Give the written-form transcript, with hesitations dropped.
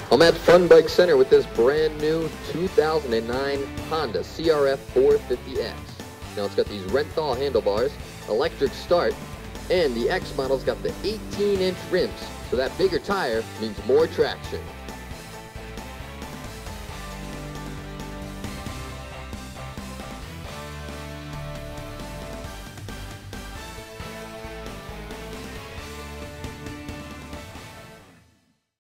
I'm at Fun Bike Center with this brand new 2009 Honda CRF 450X. Now it's got these Renthal handlebars, electric start, and the X model's got the 18-inch rims, so that bigger tire means more traction.